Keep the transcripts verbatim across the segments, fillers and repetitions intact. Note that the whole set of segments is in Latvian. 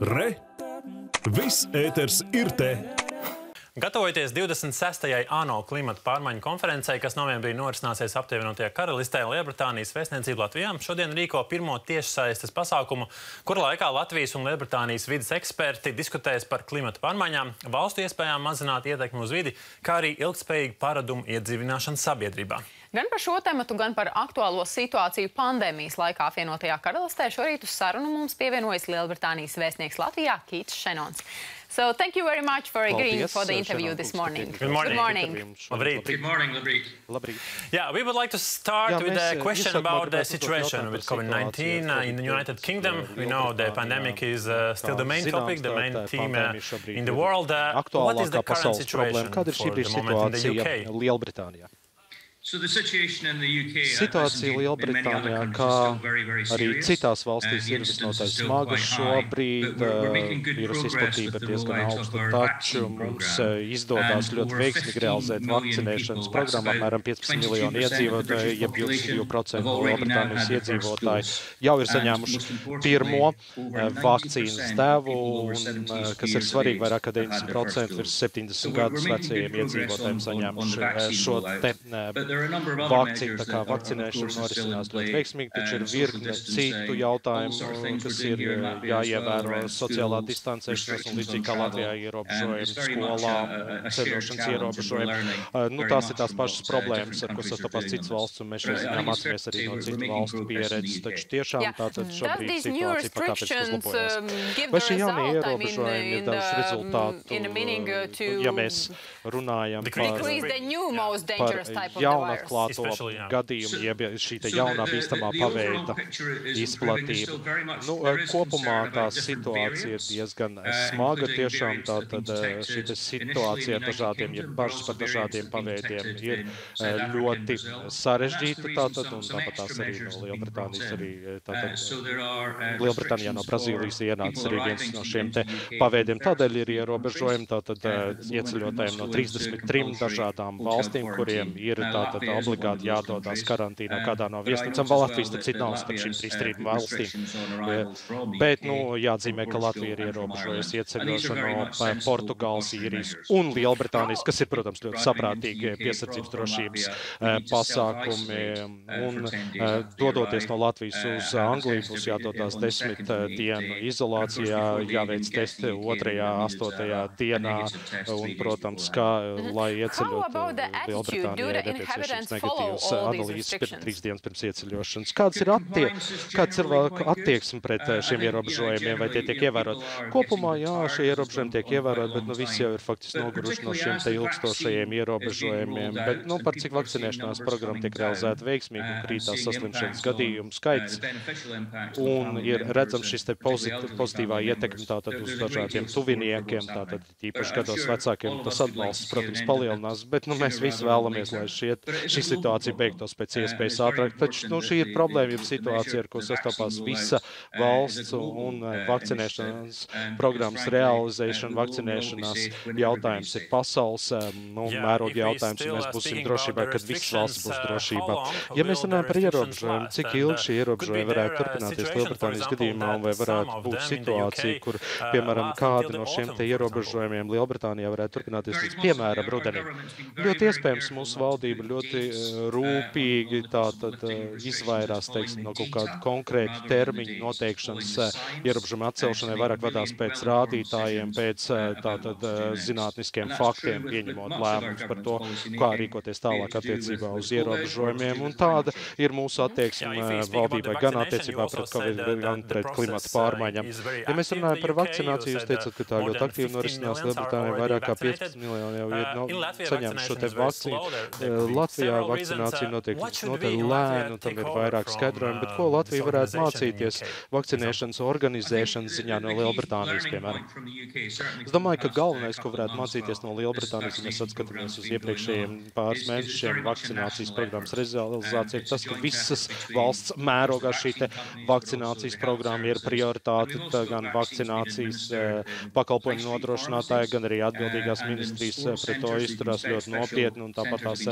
Re! Viss ēters ir te! Gatavojoties divdesmit sestajai ANO klimata pārmaiņu konferencei, kas novembrī norisināsies apvienotajā karalistē, Lielbritānijas vēstniecība Latvijā šodien rīko pirmo tiešsaistes pasākumu, kura laikā Latvijas un Lielbritānijas vides eksperti diskutēs par klimata pārmaiņām, valstu iespējām mazināt ietekmi uz vidi, kā arī ilgtspējīgu paradumu iedzīvināšanu sabiedrībā. Gan par šo tematu, gan par aktuālo situāciju pandēmijas laikā apvienotajā karalistē šorīt uz sarunu mums pievienojas Lielbritānijas vēstnieks Latvijā Keits Šenons. So thank you very much for agreeing Paldies, for the interview Šenon, this morning. Good morning. Good morning. Labrīt. Good morning, Labrīt. Labrīt. Yeah, we would like to start Jā, with a mēs, question iesākumā about the gribētu uzdot situation jautājumu with par COVID nineteen uh, in the United Kingdom. We know the pandemic is uh, still the main topic, the main theme uh, in the world. Uh, what is the current situation Kāda ir šī for the brīža moment in the U K? situācija Lielbritānijā? So the situation in the U K, Situācija Lielbritānijā, kā arī citās valstīs, ir visnotaļ smaga. Šobrīd vīrusa izplatība ir diezgan augsta, taču mums izdodās ļoti veiksmīgi realizēt vakcinēšanas programmu. Apmēram piecpadsmit miljoni iedzīvotāji, jeb divdesmit divi procenti no Lielbritānijas iedzīvotāji jau ir saņēmuši pirmo vakcīnas devu, un, kas ir svarīgi, vairāk kā deviņdesmit procenti virs septiņdesmit gadus vecajiem iedzīvotājiem saņēmuši šo te vakcīnu, tā kā vakcinēšana norisinās ļoti veiksmīgi, taču ir virkne citu jautājumu, kas ir jāievēro sociālā distancēšanās un līdzīgi kā Latvijā ierobežojumi skolā, ceļošanas ierobežojumi. Nu, tās ir tās pašas problēmas, ar ko sastopās citas valsts, un mēs šeit ziņā mācāmies arī no citu valstu pieredzes, taču tiešām tātad šobrīd situācija pakāpeniski uzlabojas. Vai šie jaunie ierobežojumi ir devuši rezultātu, ja mēs runājam par, par jaunatklāto gadījumu, jeb šī te jaunā bīstamā paveida izplatība. Nu, kopumā tā situācija ir diezgan smaga tiešām, tātad šī te situācija ar dažādiem, jeb bažas par dažādiem paveidiem ir ļoti sarežģīta, tātad, un tāpat tās arī no Lielbritānijas arī, tātad, Lielbritānijā no Brazīlijas ienāca arī viens no šiem te paveidiem. Tādēļ ir ierobežojumi, tātad ieceļotājiem no trīsdesmit trim dažādām valstīm, kuriem ir tātad obligāti jādodās karantīnā kādā no viesnīcām. Vēl Latvijas tad cita nav starp šīm trīs trim valstīm. Bet, nu, jāatzīmē, ka Latvija ir ierobežojusi ieceļošanu no Portugāles, Īrijas un Lielbritānijas, kas ir, protams, ļoti saprātīgi piesardzības drošības pasākumi. Un dodoties no Latvijas uz Angliju, būs jādodās desmit dienu izolācijā, jāveic testi otrajā, astotajā dienā. Un, protams, kā, lai ieceļot Lielbritānijā, nepieciešams negatīvas analīzes pirms trīs dienas pirms ieceļošanas. Kāds ir attie, kāds ir attieksme pret šiem ierobežojumiem, vai tie tiek ievērot? Kopumā, jā, šie ierobežojumi tiek ievērot, bet nu, visi jau ir faktiski noguruši no šiem te ilgstošajiem ierobežojumiem. Bet, nu, par cik vakcinēšanās programma tiek realizēta veiksmīgi un krītās saslimšanas gadījumu skaits. Un ir redzams šis te pozit, pozitīvā ietekme tātad uz dažādiem tuviniekiem, tātad īpaši gados vecākiem, tas atbalsts, protams, palielinās, bet, nu, mēs visi vēlamies, lai šiet, šī situācija beigtos pēc iespējas ātrāk. Taču nu, šī ir problēma, ir situācija, ar ko sastopās visa valsts un vakcinēšanas programmas realizēšana, vakcinēšanās jautājums ir pasaules nu, mēroga jautājums, un mēs būsim drošībā, kad visas valsts būs drošībā. Ja mēs runājam par ierobežojumu, cik ilgi šie ierobežojumi varētu turpināties Lielbritānijas gadījumā, un vai varētu būt situācija, kur, piemēram, kādi no šiem te ierobežojumiem Lielbritānijā varētu turpināties līdz, piemēram, rudenim. Ļoti iespējams mūsu valdība ļoti rūpīgi tātad izvairās, teiksim, no kaut kādu konkrētu termiņu noteikšanas ierobežojumu atcelšanai, vairāk vadās pēc rādītājiem, pēc tātad zinātniskiem faktiem, pieņemot lēmumus par to, kā rīkoties tālāk attiecībā uz ierobežojumiem. Un tāda ir mūsu attieksme valdībai gan attiecībā pret Covid, gan pret klimata pārmaiņām. Ja mēs runājam par vakcināciju, jūs teicat, ka tā ļoti aktīvi norisinās Lielbritānijā, vairāk kā piecpadsmit miljoni jau ir no, saņēmuši šo te vakcīnu. Latvijā vakcinācija notiek notiek lēni, un tam ir vairāk skaidrojumi, bet ko Latvija varētu mācīties vakcinēšanas organizēšanas ziņā no Lielbritānijas, piemēram? Es domāju, ka galvenais, ko varētu mācīties no Lielbritānijas, ja mēs atskatāmies uz iepriekšējiem pāris mēnešiem vakcinācijas programmas realizāciju, ir tas, ka visas valsts mērogā šī te vakcinācijas programma ir prioritāte, gan vakcinācijas pakalpojumu nodrošinātāji, gan arī atbildīgās ministrijas pret to izturās ļoti nopietni, un tāpat tās arī tā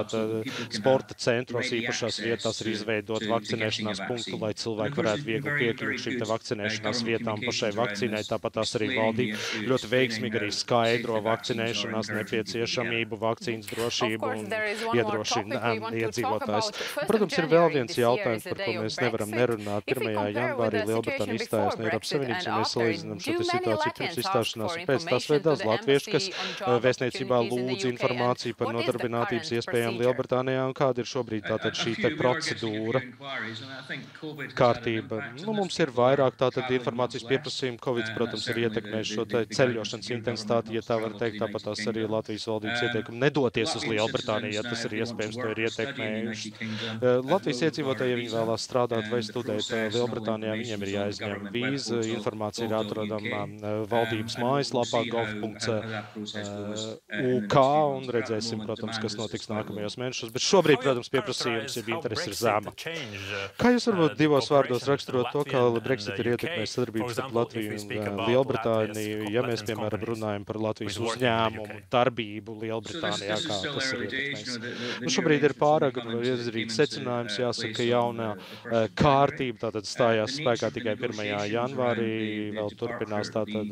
tātad sporta centros īpašās vietās ir izveidot vakcinēšanās punktu, lai cilvēki varētu viegli piekļūt šīm te vakcinēšanās vietām pašai vakcīnai. Tāpat tās arī valdība ļoti veiksmīgi arī skaidro vakcinēšanās nepieciešamību, vakcīnas drošību un iedrošina iedzīvotājs. Protams, ir vēl viens jautājums, par ko mēs nevaram nerunāt. pirmajā janvārī Lielbritānija izstājās no Eiropas Savienības, un mēs salīdzinām šo situāciju pirms izstāšanās. Pēc tās vēl daudz latviešu, kas vēstniecībā lūdz informāciju par nodarbinātības iespējām Lielbritānijā, un kāda ir šobrīd tātad šī te procedūra kārtība. Nu, mums ir vairāk tātad informācijas pieprasījumi. Covid, protams, ir ietekmējis šo te ceļošanas intensitāti, ja tā var teikt, tāpat tās arī Latvijas valdības ieteikumi nedoties uz Lielbritāniju, ja tas ir iespējams, to ir ietekmējuši. Latvijas iedzīvotāji, ja viņi vēlās strādāt vai studēt Lielbritānijā, viņiem ir jāizņem vīza. Informācija ir atrodama valdības mājaslapā gov punkts u k, un redzēsim, protams, kas notiks nākamajos mēnešos. Bet šobrīd, protams, pieprasījums ir interesi ir zema. Kā jūs varbūt divos vārdos raksturot to, kā Brexit ir ietekmējis sadarbības starp Latviju un Lielbritāniju, ja mēs, piemēram, runājam par Latvijas uzņēmumu darbību Lielbritānijā, kā tas ir ietekmējis? Nu, šobrīd ir pārāk izdarīt secinājums, jāsaka, jaunā kārtība, tātad stājās spēkā tikai pirmajā janvārī, vēl turpinās tātad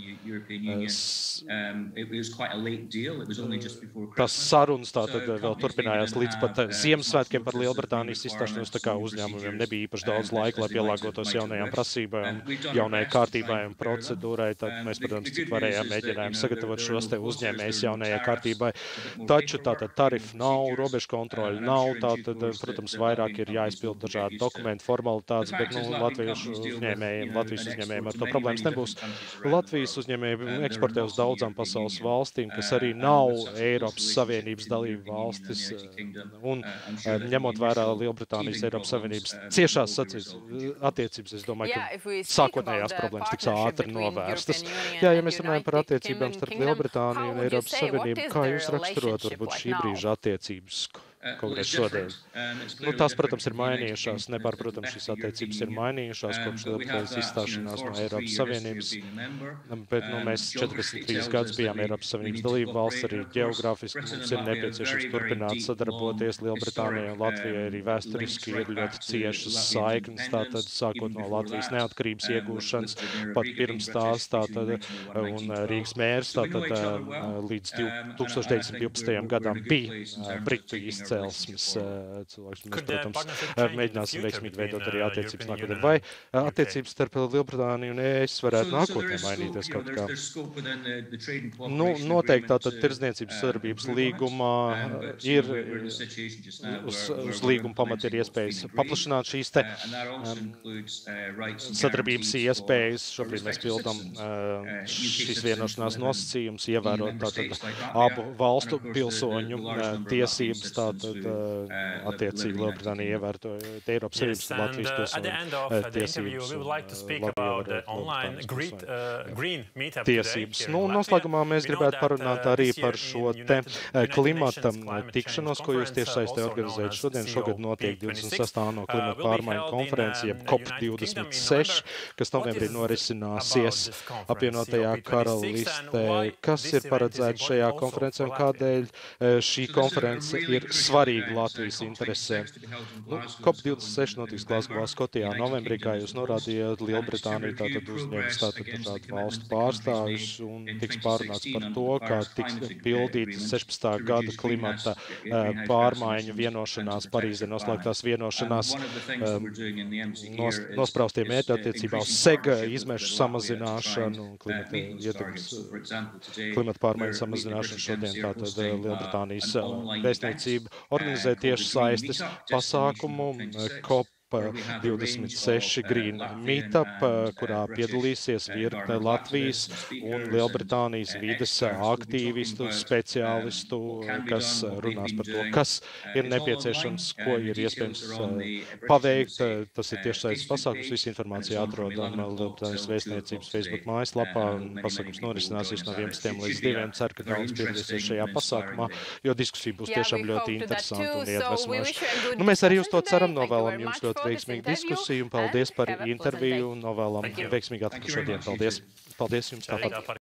tas sarunas tātad vēl turpinājās līdz pat Ziemassvētkiem par Lielbritānijas izstāšanos, tā kā uzņēmumiem nebija īpaši daudz laika, lai pielāgotos jaunajām prasībām, jaunajai kārtībai un procedūrai. Tad mēs, protams, cik varējām mēģinājām sagatavot šos te uzņēmējus jaunajai kārtībai. Taču tātad tarifu nav, robežu kontroļu nav, tātad, protams, vairāk ir jāizpild dažādi dokumenti, formalitātes, bet, nu, Latviešu uzņēmējiem, Latvijas uzņēmējiem ar to problēmas nebūs. Latvijas uzņēmēji eksportē uz daudzām pasaules valstīm, kas arī nav Eiropas Savienības dalību valstis, un ņemot vērā Lielbritānijas Eiropas Savienības ciešās attiecības, es domāju, ka sākotnējās problēmas tiks ātri novērstas. Jā, ja mēs runājam par attiecībām starp Lielbritāniju un Eiropas Savienību, kā jūs raksturot varbūt šī brīža attiecības konkrēti šodien? Nu, tās, protams, ir mainījušās, nepārprotams, šīs attiecības ir mainījušās kopš Lielbritānijas izstāšanās no Eiropas Savienības, bet, nu, mēs četrdesmit trīs gadus bijām Eiropas Savienības dalība valsts, arī ģeogrāfiski mums ir nepieciešams turpināt sadarboties. Lielbritānijai un Latvijai arī vēsturiski ir ļoti ciešas saiknes, tātad sākot no Latvijas neatkarības iegūšanas, pat pirms tās, tātad, un Rīgas mērs, tātad līdz tūkstoš deviņsimt divpadsmitajam gadam bija Britu izcelsmes cilvēks. Mēs, protams, mēģināsim veiksmīgi veidot arī attiecības nākotnē. Vai attiecības starp Lielbritāniju un E S varētu nākotnē mainīties kaut kā? Nu, noteikti tātad tirdzniecības sadarbības līgumā ir uz, uz līguma pamata ir iespējas paplašināt šīs te um, sadarbības iespējas. Šobrīd mēs pildam uh, šīs vienošanās nosacījums, ievērot tātad abu valstu pilsoņu uh, tiesības, tātad uh, attiecīgi Lielbritānija ievērto Eiropas Savienības un Latvijas pilsoņu tiesības. Tiesības. Nu, noslēgumā mēs gribētu parunāt arī par šo te klimata tikšanos, ko jūs tiešsaistē organizējat šodien. Šogad notiek divdesmit sestā ANO klimata pārmaiņu konferencija, jeb COP divdesmit seši, kas novembrī norisināsies apvienotajā karalistē. Kas ir paredzēts šajā konferencē un kādēļ šī konference ir svarīga Latvijas interesē? Nu, COP divdesmit seši notiks Glasgowā, Skotijā novembrī, kā jūs norādījāt. Lielbritānija tātad uzņems tātad dažādu valstu pārstāvjus un tiks pārunāts par to, kā tiks pildīt sešpadsmitā gada klimata pārmaiņu vienošanās, Parīzē noslēgtās vienošanās nos, nospraustie mērķi attiecībā uz sega izmešu samazināšanu un klimata ietekmes, klimata pārmaiņu samazināšanu. Šodien tātad Lielbritānijas vēstniecība organizē tieši saistes pasākumu COP divdesmit seši Green Meetup, kurā piedalīsies virkne Latvijas un Lielbritānijas vides aktīvistu, speciālistu, kas runās par to, kas ir nepieciešams, ko ir iespējams paveikt. Tas ir tiešsaistes pasākums, visa informācija atrodama Lielbritānijas vēstniecības Facebook mājaslapā. Pasākums norisināsies no vienpadsmitiem līdz diviem. Ceru, ka daudz piedalīsies šajā pasākumā, jo diskusija būs tiešām ļoti interesanta un iedvesmoša. Nu, mēs arī uz to ceram, novēlam jums ļoti veiksmīgu diskusiju un paldies par interviju un novēlam veiksmīgu atlikušo dienu. Paldies. Paldies jums tāpat.